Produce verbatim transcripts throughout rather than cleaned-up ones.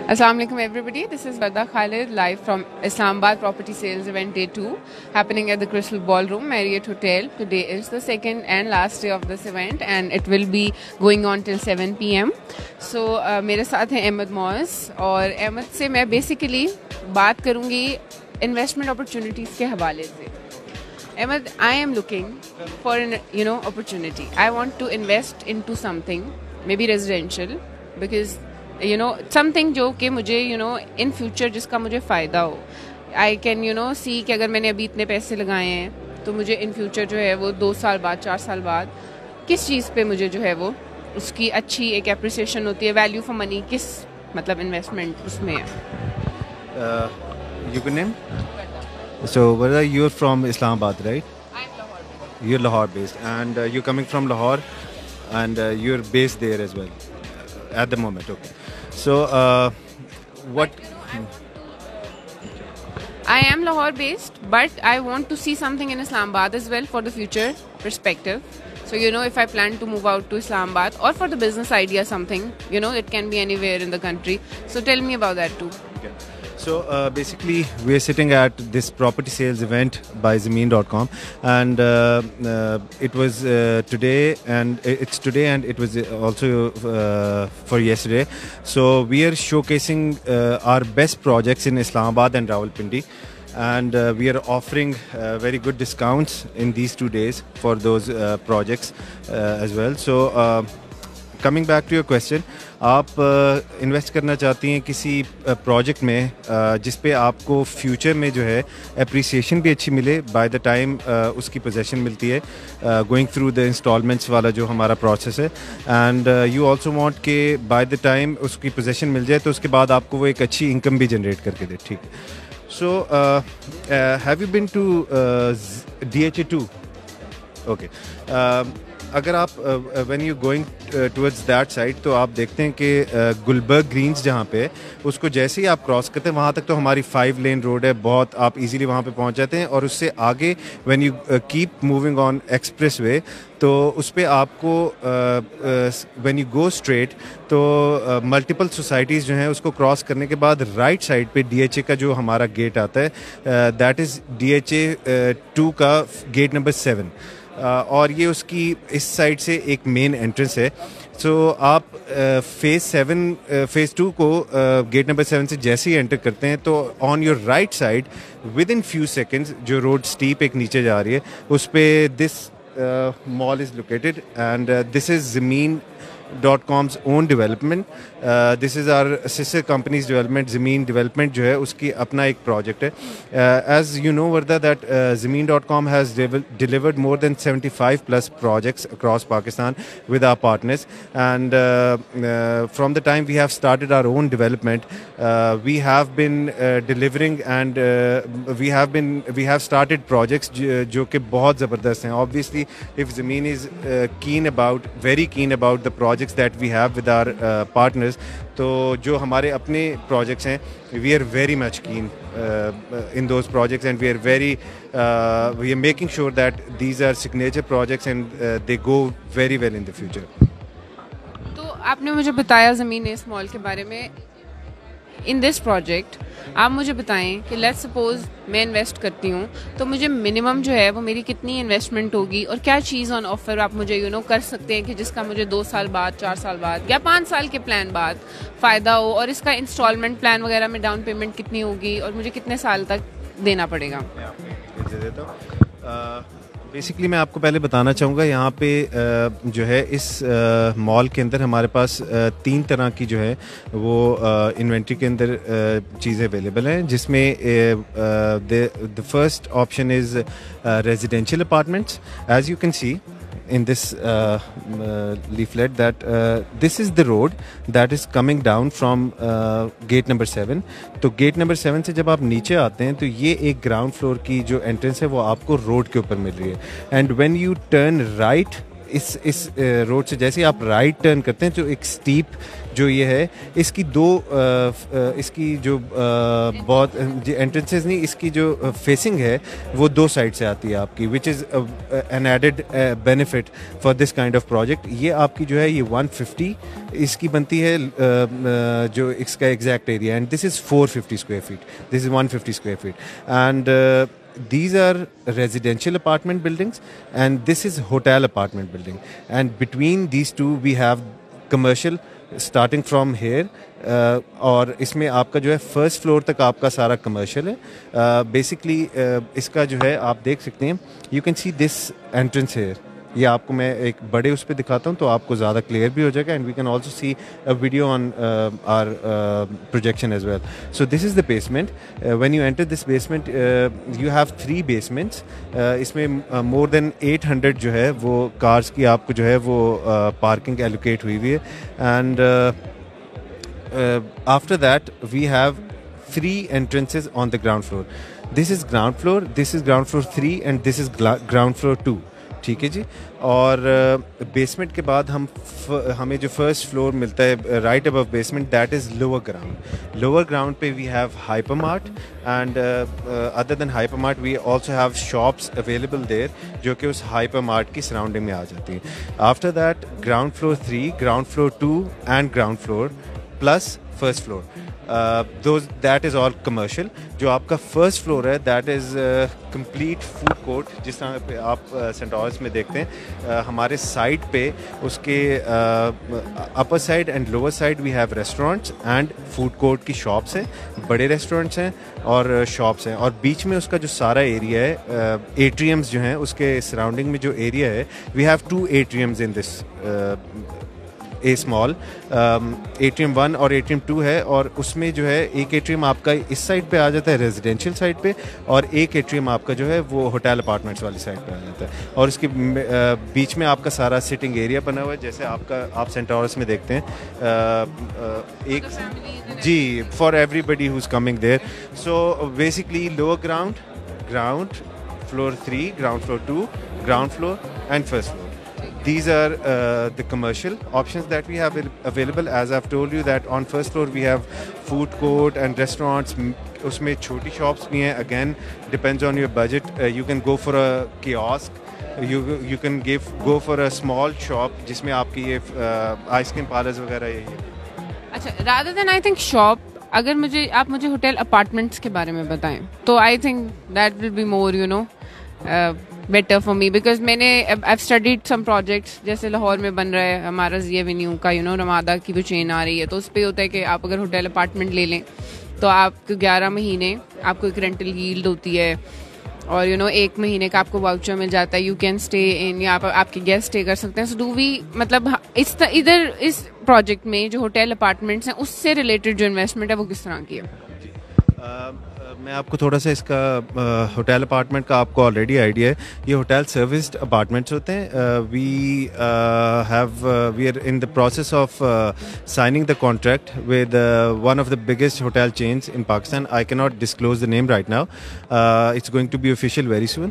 Assalamu alaikum everybody, this is Warda Khalid live from Islamabad Property Sales Event Day two happening at the Crystal Ballroom Marriott Hotel. Today is the second and last day of this event and it will be going on till seven p m So uh, मेरे साथ हैं अहमद मौज और अहमद से मैं basically बात करूँगी investment opportunities के हवाले से. Ahmed, I am looking for an you know opportunity. I want to invest into something, maybe residential, because you know something जो कि मुझे you know in future जिसका मुझे फ़ायदा हो. I can you know see कि अगर मैंने अभी इतने पैसे लगाए हैं तो मुझे in future जो है वो दो साल बाद चार साल बाद किस चीज़ पे मुझे जो है वो उसकी अच्छी एक appreciation होती है, value for money किस मतलब investment उसमें है. Uh, you can name? So, whether you're from Islamabad, right? I'm Lahore. You're Lahore based, and uh, you're coming from Lahore, and uh, you're based there as well uh, at the moment. Okay. So, uh, what? I am Lahore based, but I want to see something in Islamabad as well for the future perspective. So, you know, if I plan to move out to Islamabad or for the business idea something, you know, it can be anywhere in the country. So, tell me about that too. Okay. So uh, basically, we're sitting at this property sales event by Zameen dot com, and uh, uh, it was uh, today, and it's today, and it was also uh, for yesterday. So we are showcasing uh, our best projects in Islamabad and Rawalpindi, and uh, we are offering uh, very good discounts in these two days for those uh, projects uh, as well. So. Uh, Coming back to your question, آپ invest کرنا چاہتی ہیں کسی project میں جس پہ آپ کو فیوچر میں جو ہے اپریسیشن بھی اچھی ملے بائی دا ٹائم اس کی پوزیشن ملتی ہے گوئنگ تھرو دا انسٹالمنٹس والا جو ہمارا پروسیس ہے, اینڈ یو آلسو وانٹ کہ بائی دا ٹائم اس کی پوزیشن مل جائے تو اس کے بعد آپ کو وہ ایک اچھی انکم بھی جنریٹ کر کے دے. ٹھیک ہے. So have you been to D H A two? Okay. اگر آپ when you going towards that side تو آپ دیکھتے ہیں کہ گلبرگ گرینز جہاں پہ اس کو جیسے ہی آپ کراس کرتے ہیں وہاں تک تو ہماری فائیو لین روڈ ہے, بہت آپ ایزیلی وہاں پہ پہنچ جاتے ہیں, اور اس سے آگے when you keep moving on expressway تو اس پہ آپ کو وین یو گو اسٹریٹ تو ملٹیپل سوسائٹیز جو ہیں اس کو کراس کرنے کے بعد رائٹ سائڈ پہ ڈی ایچ اے کا جو ہمارا گیٹ آتا ہے that is D H A two کا گیٹ نمبر سیون, اور یہ اس کی اس سائڈ سے ایک مین انٹرنس ہے. سو آپ فیز سیون فیز ٹو کو گیٹ نمبر سیون سے جیسے ہی انٹر کرتے ہیں تو on your right side with in few seconds جو روڈ اسٹیپ ایک نیچے جا رہی ہے اس پہ دس مال is located, and this is Zameen dot com's own development. This is our sister companies development. Zameen development جو ہے اس کی اپنا ایک پروجیکٹ ہے. As you know Warda that Zameen dot com has delivered more than seventy five plus projects across Pakistan with our partners, and from the time we have started our own development we have been delivering, and we have been we have started projects جو کہ بہت زبردست ہیں. Obviously if Zameen is keen about very keen about the projects that we have with our uh, partners, تو جو ہمارے اپنے projects ہیں we are very much keen uh, in those projects, and we are very uh, we are making sure that these are signature projects and uh, they go very well in the future. تو آپ نے مجھے بتایا زمین اس مال کے بارے میں. ان this project آپ مجھے بتائیں کہ لیٹس سپوز میں انویسٹ کرتی ہوں تو مجھے منیمم جو ہے وہ میری کتنی انویسٹمنٹ ہوگی, اور کیا چیز آن آفر آپ مجھے یو نو کر سکتے ہیں کہ جس کا مجھے دو سال بعد چار سال بعد یا پانچ سال کے پلان بعد فائدہ ہو, اور اس کا انسٹالمنٹ پلان وغیرہ میں ڈاؤن پیمنٹ کتنی ہوگی اور مجھے کتنے سال تک دینا پڑے گا. بیسکلی میں آپ کو پہلے بتانا چاہوں گا یہاں پہ جو ہے اس مال کے اندر ہمارے پاس تین طرح کی جو ہے وہ انوینٹری کے اندر چیزیں اویلیبل ہیں, جس میں the first option is residential apartments. As you can see in this uh, uh, leaflet that uh, this is the road that is coming down from uh, gate number seven. تو gate number seven سے جب آپ نیچے آتے ہیں تو یہ ایک گراؤنڈ فلور کی جو انٹرنس ہے وہ آپ کو روڈ کے اوپر مل رہی ہے, and when you turn right اس اس روڈ سے جیسے آپ رائٹ ٹرن کرتے ہیں تو ایک اسٹیپ جو یہ ہے اس کی دو اس کی جو بہت انٹرنسز نہیں اس کی جو فیسنگ ہے وہ دو سائڈ سے آتی ہے آپ کی, which is an added benefit for this kind of project. یہ آپ کی جو ہے یہ ون ففٹی اس کی بنتی ہے جو اس کا exact area, and this is four fifty square feet, this is one fifty square feet, and these are residential apartment buildings and this is hotel apartment building, and between these two we have commercial starting from here. uh, اور اس میں آپ کا جو ہے first floor تک آپ کا سارا کمرشل ہے. بیسکلی اس کا جو ہے آپ دیکھ سکتے ہیں, you can see this entrance here. یہ آپ کو میں ایک بڑے اس پہ دکھاتا ہوں تو آپ کو زیادہ کلیئر بھی ہو جائے گا, and we can also see a video on our projection as well. So this is the basement. When you enter this basement you have three basements. اس میں مور دین ایٹ ہنڈریڈ جو ہے وہ کارس کی آپ کو جو ہے وہ پارکنگ ایلوکیٹ ہوئی ہوئی ہے, and after that we have three entrances on the ground floor. This is ground floor, this is ground floor three, and this is ground floor two. ٹھیک ہے جی. اور بیسمنٹ کے بعد ہم ہمیں جو فرسٹ فلور ملتا ہے right above basement, that is lower ground. Lower ground پہ we have hyper mart, and other than hyper mart we also have shops available there جو کہ اس ہائپر مارٹ کی سراؤنڈنگ میں آ جاتی ہیں. After that ground floor three, ground floor two and ground floor plus first floor, those that is all commercial. جو آپ کا فرسٹ فلور ہے that is complete food court, جس طرح پہ آپ سینٹورس میں دیکھتے ہیں ہمارے سائڈ پہ اس کے upper side and lower side we have restaurants and food court کی شاپس ہیں, بڑے ریسٹورینٹس ہیں اور شاپس ہیں, اور بیچ میں اس کا جو سارا ایریا ہے ایٹریمس جو ہیں اس کے سراؤنڈنگ میں جو ایریا ہے we have two atriums in this a small. Atrium one اور ایٹریم ٹو ہے, اور اس میں جو ہے ایک ایٹریم آپ کا اس سائڈ پہ آ جاتا ہے ریزیڈینشیل سائڈ پہ, اور ایک ایٹریم آپ کا جو ہے وہ ہوٹل اپارٹمنٹس والی سائڈ پہ آ جاتا ہے, اور اس کے بیچ میں آپ کا سارا سٹنگ ایریا بنا ہوا ہے جیسے آپ کا آپ سینٹورس میں دیکھتے ہیں ایک جی for everybody who is coming there. So basically lower ground, ground floor three, ground floor two, ground floor and first floor. These are uh, the commercial options that we have available. As I've told you that on first floor we have food court and restaurants. Usme choti shops bhi hain. Again, depends on your budget. Uh, you can go for a kiosk. You you can give go for a small shop jisme aapki ye uh, ice cream parlors وغیرہ یہی ہے. اچھا, rather than I think shop, اگر مجھے آپ مجھے hotel apartments کے بارے میں بتائیں تو I think that will be more you know better for me, because میں نے آئی اسٹڈیڈ سم پروجیکٹس جیسے لاہور میں بن رہا ہے ہمارا زی ایونیو کا, یو نو رمادہ کی جو چین آ رہی ہے, تو اس پہ ہوتا ہے کہ آپ اگر ہوٹل اپارٹمنٹ لے لیں تو آپ کو گیارہ مہینے آپ کو ایک رینٹل ییلڈ ہوتی ہے, اور یو نو ایک مہینے کا آپ کو واؤچر مل جاتا ہے, یو کین اسٹے ان, یا آپ کے گیسٹ اسٹے کر سکتے ہیں. سو ڈو وی مطلب اس ادھر اس پروجیکٹ میں جو ہوٹل اپارٹمنٹس ہیں اس سے ریلیٹڈ جو انویسٹمنٹ ہے وہ کس طرح کی ہے؟ میں آپ کو تھوڑا سا اس کا ہوٹل اپارٹمنٹ کا آپ کو آلریڈی آئیڈیا ہے. یہ ہوٹل سروسڈ اپارٹمنٹس ہوتے ہیں. We have we are in the process of signing the contract with one of the biggest hotel chains in Pakistan. I can not disclose the name right now, it's going to be official very soon.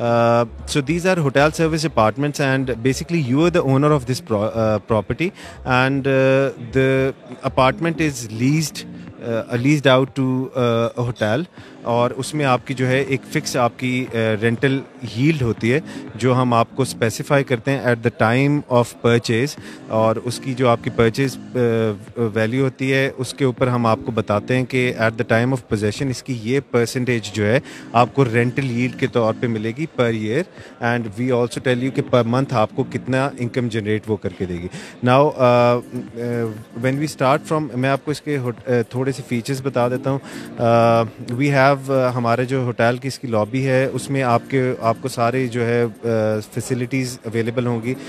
So these are hotel service apartments, and basically you are the owner of this pro- uh, property, and uh, the apartment is leased uh, leased out to uh, a hotel, اور اس میں آپ کی جو ہے ایک fix آپ کی رینٹل ییلڈ ہوتی ہے جو ہم آپ کو اسپیسیفائی کرتے ہیں at the time of purchase, اور اس کی جو آپ کی پرچیز ویلیو ہوتی ہے اس کے اوپر ہم آپ کو بتاتے ہیں کہ at the time of possession اس کی یہ پرسنٹیج جو ہے آپ کو رینٹل ییلڈ کے طور پہ ملے گی per year, and we also tell you کہ پر منتھ آپ کو کتنا انکم جنریٹ وہ کر کے دے گی. Now when we start from, میں آپ کو اس کے تھوڑے سے فیچرز بتا دیتا ہوں. وی ہیو ہمارے جو ہوٹل کی اس کی لابی ہے اس میں آپ کے آپ کو سارے جو ہے فیسلٹیز اویلیبل ہوں گی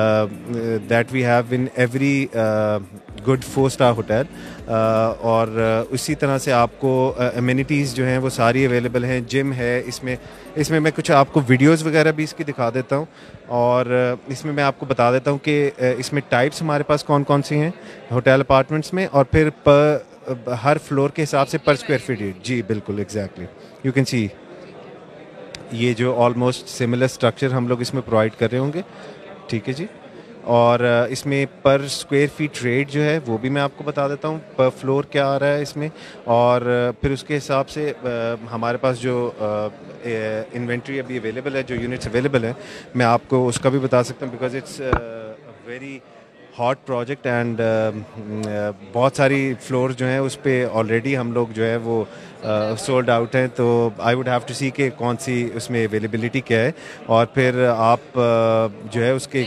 that we have in every good four star hotel, اور اسی طرح سے آپ کو امینٹیز جو ہیں وہ ساری اویلیبل ہیں. جم ہے اس میں, اس میں میں کچھ آپ کو ویڈیوز وغیرہ بھی اس کی دکھا دیتا ہوں, اور اس میں میں آپ کو بتا دیتا ہوں کہ اس میں ٹائپس ہمارے پاس کون کون سی ہیں ہوٹل اپارٹمنٹس میں, اور پھر پر ہر فلور کے حساب سے پر اسکوائر فٹ. جی بالکل ایگزیکٹلی, یو کین سی یہ جو آلموسٹ سملر اسٹرکچر ہم لوگ اس میں پرووائڈ کر رہے ہوں گے. ٹھیک ہے جی. اور اس میں پر اسکوائر فیٹ ریٹ جو ہے وہ بھی میں آپ کو بتا دیتا ہوں, پر فلور کیا آ رہا ہے اس میں, اور پھر اس کے حساب سے ہمارے پاس جو انوینٹری ابھی اویلیبل ہے, جو یونٹس اویلیبل ہیں, میں آپ کو اس کا بھی بتا سکتا ہوں, because it's very hot project and بہت ساری فلور جو ہیں اس پہ آلریڈی ہم لوگ جو ہے وہ سولڈ آؤٹ ہیں. تو I would have to see کہ کون سی اس میں اویلیبلٹی کیا ہے, اور پھر آپ جو ہے اس کے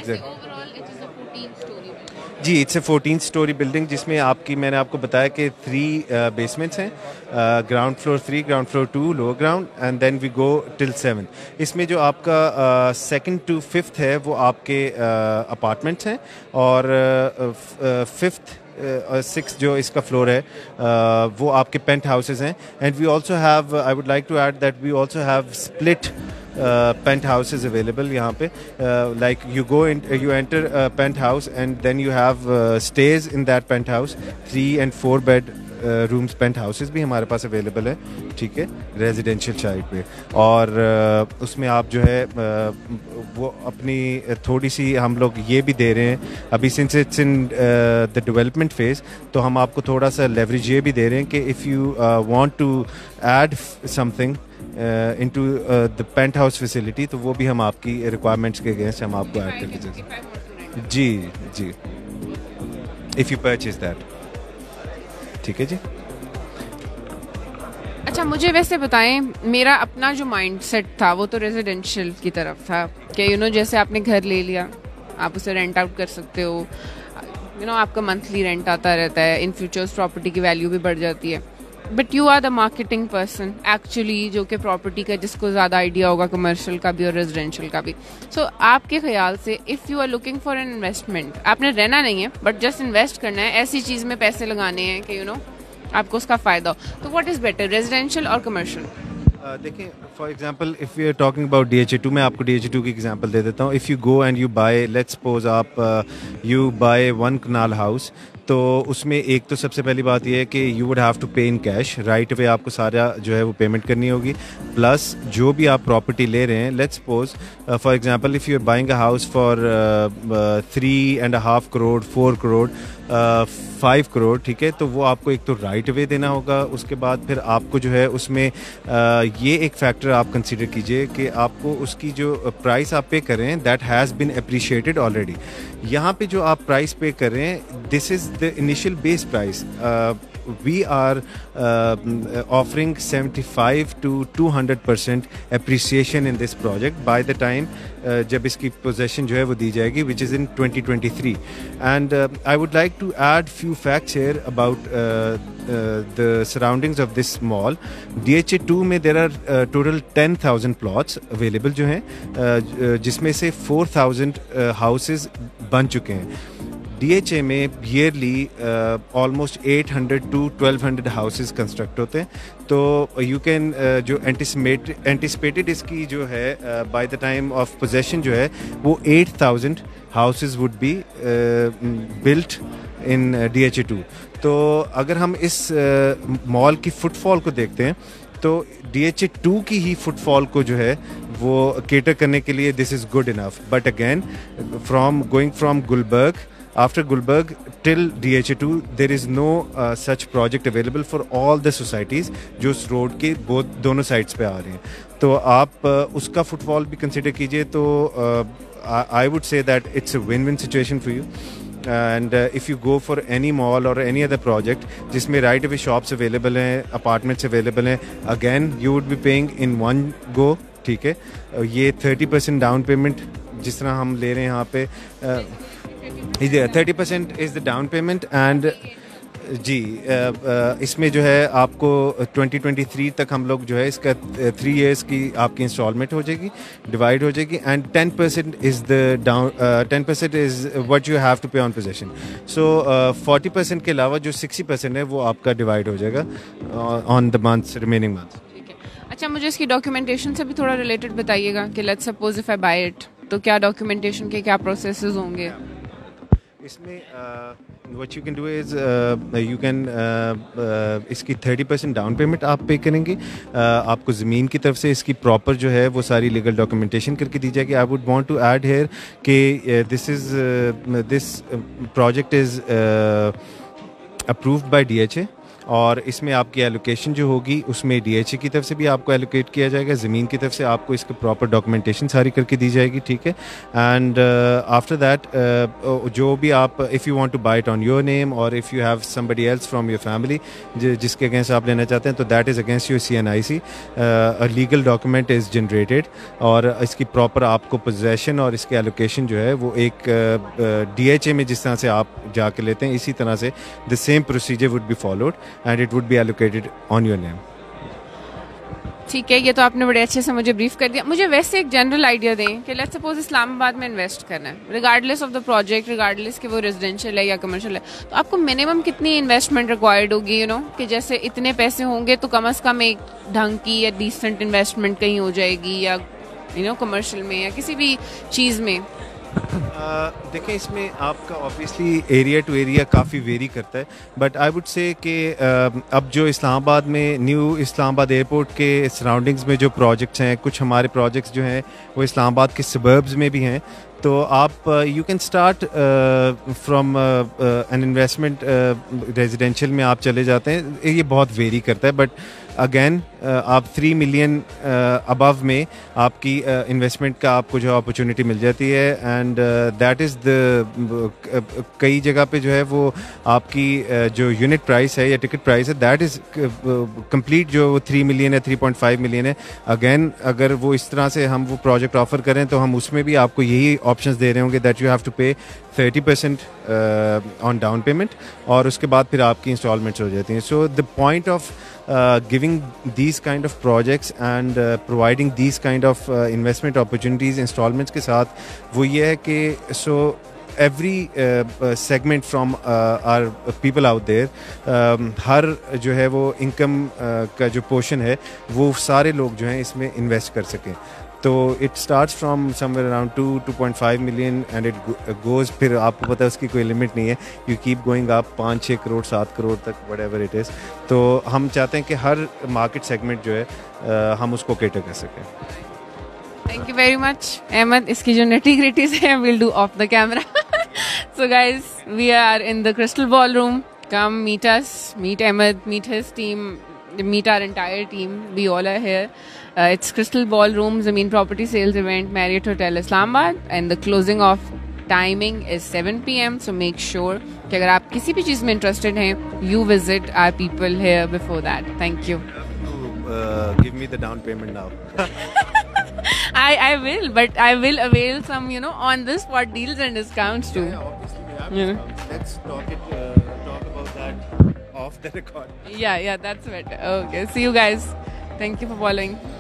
جی it's a fourteen story building, جس میں آپ کی میں نے آپ کو بتایا کہ تھری بیسمنٹس ہیں, ground floor three, ground floor two, lower ground, and then we go till seven. اس میں جو آپ کا سیکنڈ ٹو ففتھ ہے وہ آپ کے اپارٹمنٹس ہیں, اور ففتھ سکس جو اس کا فلور ہے وہ آپ کے پینٹ ہاؤسز ہیں. And we also have, I would like to add that we also have split penthouses available یہاں پہ, like you go you enter penthouse and then you have stays in that penthouse. Three and four bedrooms penthouses بھی ہمارے پاس available ہے, ٹھیک ہے, residential side پہ. اور اس میں آپ جو ہے وہ اپنی تھوڑی سی ہم لوگ یہ بھی دے رہے ہیں ابھی, since it's in the development phase, تو ہم آپ کو تھوڑا سا لیوریج یہ بھی دے رہے ہیں کہ if you want to add something into the penthouse facility, تو وہ بھی ہم آپ کی ریکوائرمنٹس کے اگینسٹ ہم آپ کو ایڈ کر کے دے سکتے ہیں. جی جی, اف یو پرچیز دیٹ, ٹھیک ہے جی. اچھا مجھے ویسے بتائیں, میرا اپنا جو مائنڈ سیٹ تھا وہ تو ریزیڈینشیل کی طرف تھا کہ یو نو جیسے آپ نے گھر لے لیا, آپ اسے رینٹ آؤٹ کر سکتے ہو, یو نو آپ کا منتھلی رینٹ آتا رہتا ہے, ان فیوچرس پراپرٹی کی ویلیو بھی بڑھ جاتی ہے. But you are the marketing person actually, جو کہ پراپرٹی کا جس کو زیادہ آئیڈیا ہوگا, کمرشل کا بھی اور ریزیڈینشیل کا بھی. سو آپ کے خیال سے if you are looking for an investment, آپ نے رہنا نہیں ہے بٹ جسٹ انویسٹ کرنا ہے, ایسی چیز میں پیسے لگانے ہیں کہ یو نو آپ کو اس کا فائدہ ہو, تو واٹ از بیٹر, ریزیڈینشیل اور کمرشل؟ دیکھیں for example if you are talking about D H A two, میں آپ کو ڈی ایچ اے ٹو کی ایگزامپل دے دیتا ہوں. If you go and you buy, let's suppose آپ you buy one kanal house, تو اس میں ایک تو سب سے پہلی بات یہ ہے کہ you would have to pay in cash, right away آپ کو سارا جو ہے وہ پیمنٹ کرنی ہوگی. پلس جو بھی آپ پراپرٹی لے رہے ہیں, let's suppose for example if you are buying a house for three and half crore, four crore, five crore, ٹھیک ہے, تو وہ آپ کو ایک تو رائٹ اوے دینا ہوگا. اس کے بعد پھر آپ کو جو ہے اس میں یہ ایک فیکٹر آپ کنسیڈر کیجئے کہ آپ کو اس کی جو پرائس آپ پے کر رہے ہیں that has been appreciated already. یہاں پہ جو آپ پرائس پے کر رہے ہیں, this is the initial base price. we are uh, offering seventy-five to two hundred percent appreciation in this project by the time uh, جب اس کی possession جو ہے وہ دی جائے گی, which is in twenty twenty-three. And uh, I would like to add few facts here about uh, uh, the surroundings of this mall. D H A two میں there are uh, total ten thousand plots available جو ہیں, uh, جس میں سے four thousand uh, houses بن چکے ہیں. D H A میں early almost eight hundred to twelve hundred houses construct ہوتے ہیں. تو یو کین جو اینٹیسپیٹ اینٹیسپیٹڈ اس کی جو ہے by the time of possession جو ہے وہ eight thousand houses would be built in D H A two. تو اگر ہم اس مال کی فٹ فال کو دیکھتے ہیں تو ڈی ایچ اے ٹو کی ہی فٹ فال کو جو ہے وہ کیٹر کرنے کے لیے this is good enough. But again from going from Gulberg, after Gulberg till D H A two there is no uh, such project available for all the societies جو اس road کے بہت دونوں سائڈس پہ آ رہے ہیں. تو آپ uh, اس کا فٹ فال بھی کنسیڈر کیجئے. تو uh, I would say that it's a win-win situation for you. And uh, if you go for any mall or any other project جس میں right away shops available ہیں, apartments available ہیں, again you would be paying in one go, ٹھیک ہے. یہ thirty percent down payment جس طرح ہم لے رہے ہیں یہاں پہ, thirty percent is the down payment. And جی اس میں جو ہے آپ کو ٹوینٹی ٹوینٹی تھری تک ہم لوگ جو ہے اس کا تھری ایئرس کی آپ کی انسٹالمنٹ ہو جائے گی, ڈیوائڈ ہو جائے گی. And ten percent is the down ten percent is what you have to pay on possession. So forty percent کے علاوہ جو سکسٹی پرسینٹ ہے وہ آپ کا ڈیوائڈ ہو جائے گا on the months, remaining months. اچھا مجھے اس کی ڈاکیومنٹیشن سے بھی تھوڑا ریلیٹڈ بتائیے گا کہ let's suppose if I buy it, تو کیا ڈاکیومنٹیشن کے کیا پروسیسز ہوں گے؟ اس میں what you can do is you can اس کی تھرٹی پرسینٹ ڈاؤن پیمنٹ آپ پے کریں گے. آپ کو زمین کی طرف سے اس کی پراپر جو ہے وہ ساری لیگل ڈاکومنٹیشن کر کے دی جائے گی. I would want to add here کہ this is this project is approved by D H A, اور اس میں آپ کی ایلوکیشن جو ہوگی اس میں ڈی ایچ اے کی طرف سے بھی آپ کو ایلوکیٹ کیا جائے گا, زمین کی طرف سے آپ کو اس کا پراپر ڈاکومنٹیشن ساری کر کے دی جائے گی, ٹھیک ہے. اینڈ آفٹر دیٹ جو بھی آپ if you want to buy it on your name اور if you have somebody else from your family جس کے اگینسٹ آپ لینا چاہتے ہیں تو that is against your C N I C. Legal document is generated اور اس کی پراپر آپ کو پوزیشن اور اس کی ایلوکیشن جو ہے وہ ایک ڈی ایچ اے میں جس طرح سے آپ جا کے لیتے ہیں اسی طرح سے the same procedure would be followed and it would be allocated on your name. ٹھیک ہے, یہ تو آپ نے بڑے اچھے سے مجھے بریف کر دیا. مجھے ویسے ایک جنرل آئیڈیا دیں کہ لیٹس سپوز اسلام آباد میں انویسٹ کرنا ہے, regardless of the project, regardless کہ وہ ریزیڈینشیل ہے یا کمرشل ہے, تو آپ کو منیمم کتنی انویسٹمنٹ ریکوائرڈ ہوگی, یو نو کہ جیسے اتنے پیسے ہوں گے تو کم از کم ایک ڈھنگ کی یا ڈیسنٹ انویسٹمنٹ کہیں ہو جائے گی, یا یو نو کمرشل میں یا کسی بھی چیز میں؟ دیکھیں اس میں آپ کا آبویسلی ایریا ٹو ایریا کافی ویری کرتا ہے, بٹ آئی وڈ سے کہ اب جو اسلام آباد میں نیو اسلام آباد ایئرپورٹ کے سراؤنڈنگز میں جو پروجیکٹس ہیں, کچھ ہمارے پروجیکٹس جو ہیں وہ اسلام آباد کے سبربز میں بھی ہیں, تو آپ you can start from an investment residential میں آپ چلے جاتے ہیں, یہ بہت ویری کرتا ہے, بٹ اگین آپ تھری ملین ابو میں آپ کی انویسٹمنٹ کا آپ کو جو اپرچونیٹی مل جاتی ہے, اینڈ دیٹ از دا کئی جگہ پہ جو ہے وہ آپ کی جو یونٹ پرائس ہے یا ٹکٹ پرائس ہے دیٹ از کمپلیٹ جو تھری ملین ہے, تھری پوائنٹ فائیو ملین ہے. اگین اگر وہ اس طرح سے ہم وہ پروجیکٹ آفر کریں تو ہم اس میں بھی آپ کو یہی آپشنز دے رہے ہوں گے that you have to pay thirty percent on down payment, اور اس کے بعد پھر آپ کی انسٹالمنٹس ہو جاتی ہیں. So the point of Uh, giving these kind of projects and uh, providing these kind of uh, investment opportunities installments کے ساتھ وہ یہ ہے کہ so every uh, uh, segment from uh, our people out there um, ہر جو ہے وہ income uh, کا جو پورشن ہے وہ سارے لوگ جو ہیں اس میں انویسٹ کر سکیں. تو it starts from somewhere around to two point five million and it goes, پھر آپ کو پتہ ہے اس کی کوئی لمٹ نہیں ہے, یو کیپ گوئنگ آپ پانچ چھ کروڑ سات کروڑ تک وٹ ایور اٹ از. تو ہم چاہتے ہیں کہ ہر مارکیٹ سیگمنٹ جو ہے ہم اس کو کیٹر کر سکیں. Thank you very much Ahmed. اس کی جو نیٹی گریٹیز ہیں we'll do off the camera. So guys we are in the crystal ball room, come meet us, meet Ahmed, meet his team, meet our entire team. We all are here. Uh, it's Crystal Ballroom, Zameen Property Sales Event, Marriott Hotel Islamabad, and the closing off timing is seven p.m. So make sure کہ اگر آپ کسی بھی چیز میں interested ہیں, you visit our people here before that. Thank you. Uh, give me the down payment now. I I will, but I will avail some, you know, on the spot deals and discounts too. Yeah, obviously we have Yeah. discounts. Let's talk it. Uh, talk about that off the record. Yeah, yeah, that's better. Okay, see you guys. Thank you for following.